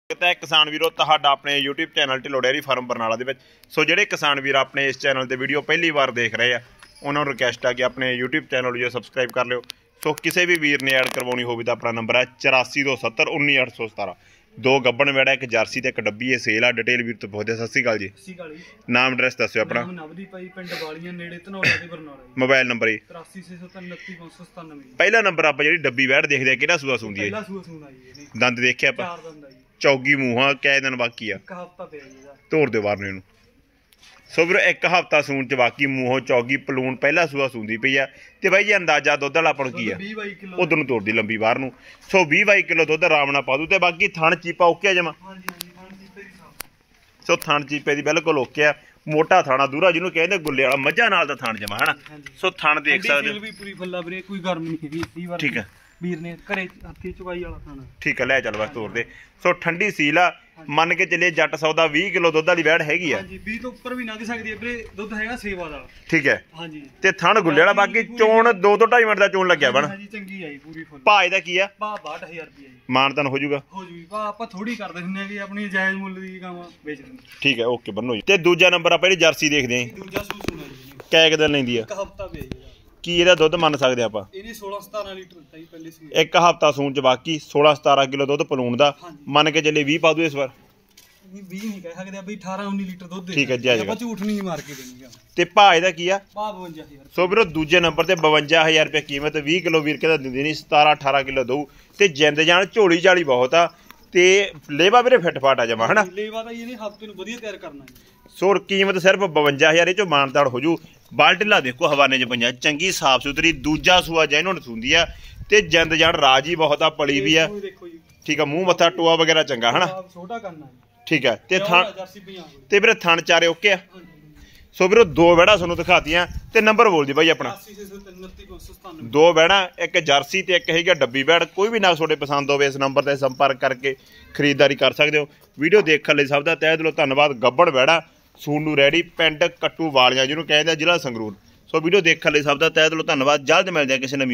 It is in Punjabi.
किसान वीरो तुहाडा अपने YouTube channel Dhillon dairy farm Barnala दे विच। सो जिहड़े किसान वीर अपने इस चैनल ते वीडियो पहली बार देख रहे हैं उन्होंने रिक्वेस्ट है कि अपने यूट्यूब चैनल जो सबसक्राइब कर लियो। सो किसी भी वीर ने ऐड करवानी होवे तां अपना नंबर है 8427 19817। दो गब्बन वेड़ा एक जर्सी ते एक डब्बी है सेल आ। डिटेल वीर तो बहुत सत श्री अकाल जी। नाम एड्रैस दस्सिओ अपना। मोबाइल नंबर जी 8363299597। पहला नंबर आप जी डब्बी वैड़ देखते हैं किहड़ा सूआ सूंदी है? दंद देखे आप चौगी मूँह कै दिन बाकी आ धोर दे बार नूं। सो फिर एक हफ्ता सून च बाकी मूँहों चौगी पलून पहला सूआ सूंदी पई आ। ते बाई जी अंदाजा दुध वाला अपन की आ उधर नूं तोड़दी लंबी बाहर नूं। सो 20-22 किलो दुध आराम नाल पा दू। ते बाकी थण चीपा ओके आ जमा। सो थण चीपे दी बिल्कुल ओके आ। मोटा थाना दूरा जिन्हों कहते गुल्ले वाला मझां नाल दा थान जमा है ना। सो थान देख सकते ठीक है वीर ने घरे हत्थी चुवाई वाला खाना ठीक है। लै चल बस तोड़ दे। सो ठंडी सील आ मन के चलिए जट सौदा 20 किलो दुध वाली वैड़ हैगी आ। हां जी 20 तो ऊपर भी लंघ सकदी है वीरे दुध हैगा सेवा दा ठीक है। हां जी ते थण गुल्ले वाला बाकी चोण 2 ਤੋਂ 2.5 ਮਿੰਟ ਦਾ ਚੋਣ ਲੱਗਿਆ ਬਣ। हां जी चंगी आई पूरी फुल ਭਾਅ ਇਹਦਾ ਕੀ ਆ? ਭਾਅ 62000 ਰੁਪਏ ਜੀ। ਮਾਨਤਨ ਹੋ ਜਾਊਗਾ ਹੋ ਜੂਗੀ ਭਾਅ ਆਪਾਂ ਥੋੜੀ ਕਰਦੇ ਹੁੰਨੇ ਆ ਕਿ ਆਪਣੀ ਜਾਇਜ਼ ਮੁੱਲ ਦੀ ਕੰਮ ਵੇਚ ਦਿੰਦੇ। ਠੀਕ ਹੈ ਓਕੇ ਬੰਨੋ ਜੀ। ਤੇ ਦੂਜਾ ਨੰਬਰ ਆਪਾਂ ਜਿਹੜੀ ਜਰਸੀ ਦੇਖਦੇ ਆਂ ਦੂਜਾ ਸੂ ਸੁਣਾ ਜੀ ਕੈ ਕਿ ਦਿਨ ਲੈਂਦੀ ਆ? ਇੱਕ ਹਫਤਾ ਪਿਆ ਜੀ ਕੀ ਇਹਦਾ ਦੁੱਧ ਮੰਨ ਸਕਦੇ ਆਪਾਂ? ਇਹਨੇ 16-17 ਲੀਟਰ ਦਿੱਤਾ ਜੀ ਪਹਿਲੇ ਸੀ। ਇੱਕ ਹਫਤਾ ਸੂਣ ਚ ਬਾਕੀ 16-17 ਕਿਲੋ ਦੁੱਧ ਪਲੂਣ ਦਾ ਮੰਨ ਕੇ ਚੱਲੇ 20 ਪਾ ਦੂ ਇਸ ਵਾਰ। 20 ਨਹੀਂ ਕਹਿ ਸਕਦੇ ਬਈ 18-19 ਲੀਟਰ ਦੁੱਧ ਦੇ ਠੀਕ ਹੈ ਜੀ। ਆਪਾਂ ਝੂਠ ਨਹੀਂ ਮਾਰ ਕੇ ਦੇਣੀ ਤੇ ਭਾਅ ਇਹਦਾ ਕੀ ਆ? ਭਾਅ 52000। ਸੋ ਵੀਰੋ ਦੂਜੇ ਨੰਬਰ ਤੇ 52000 ਰੁਪਏ ਕੀਮਤ। 20 ਕਿਲੋ ਵੀਰ ਕਹਿੰਦਾ ਦਿੰਦੀ ਨਹੀਂ 17-18 ਕਿਲੋ ਦਊ। ਤੇ ਜਿੰਦ ਜਾਨ ਝੋਲੀ ਝਾਲੀ ਬਹੁਤ ਆ ਤੇ ਲੇਵਾ ਵੀਰੇ ਫਿੱਟ ਫਾਟ ਆ ਜਮਾ ਹਨਾ। ਲੇਵਾ ਤਾਂ ਇਹਨੇ ਹਫਤੇ ਨੂੰ ਵਧੀਆ ਤਿਆਰ ਕਰਨਾ ਹੈ। ਸੋ ਕੀਮਤ ਸਿਰਫ 52000 ਇਹ ਚੋਂ ਮਾਨਤਾੜ ਹੋ ਜੂ। ਬਾਲਟਿਲਾ ਦੇਖੋ ਹਵਾਨੇ ਚ ਪੰਜਾ ਚੰਗੀ ਸਾਫ ਸੁਥਰੀ ਦੂਜਾ ਸੂਆ ਜੈਨੂਨ ਸੁੰਦੀ ਆ ਤੇ ਜਿੰਦ ਜਾਨ ਰਾਜ ਹੀ ਬਹੁਤ ਆ ਪਲੀ ਵੀ ਆ ਠੀਕ ਆ। ਮੂੰਹ ਮੱਥਾ ਟੋਆ ਵਗੈਰਾ ਚੰਗਾ ਹਨਾ ਛੋਟਾ ਕਰਨਾ ਠੀਕ ਹੈ। ਤੇ ਥਣ ਤੇ ਵੀਰੇ ਥਣ ਚਾਰੇ ਓਕੇ ਆ। ਸੋ ਵੀਰੋ ਦੋ ਵੜਾ ਤੁਹਾਨੂੰ ਦਿਖਾਤੀਆਂ ਤੇ ਨੰਬਰ ਬੋਲ ਦੀ ਬਾਈ ਆਪਣਾ। 8663299597। ਦੋ ਵੜਾ ਇੱਕ ਜਰਸੀ ਤੇ ਇੱਕ ਹੈਗਾ ਡੱਬੀ ਵੜ। ਕੋਈ ਵੀ ਨਾ ਤੁਹਾਡੇ ਪਸੰਦ ਹੋਵੇ ਇਸ ਨੰਬਰ ਤੇ ਸੰਪਰਕ ਕਰਕੇ ਖਰੀਦਦਾਰੀ ਕਰ ਸਕਦੇ ਹੋ। ਵੀਡੀਓ ਦੇਖਣ ਲਈ ਸਭ ਦਾ ਤਹਿ ਦਿਲੋਂ ਧੰਨਵਾਦ। ਗੱਬੜ ਵੜਾ ਸੂਣ ਨੂੰ ਰੈਡੀ ਪਿੰਡ ਕੱਟੂ ਵਾਲੀਆਂ ਜਿਹਨੂੰ ਕਹਿੰਦੇ ਜ਼ਿਲ੍ਹਾ ਸੰਗਰੂਰ। ਸੋ ਵੀਡੀਓ ਦੇਖਣ ਲਈ ਸਭ ਦਾ ਤਹਿ ਦਿਲੋਂ ਧੰਨਵਾਦ। ਜਲਦ ਮਿਲਦੇ ਆ ਕਿਸੇ ਨਵੀਂ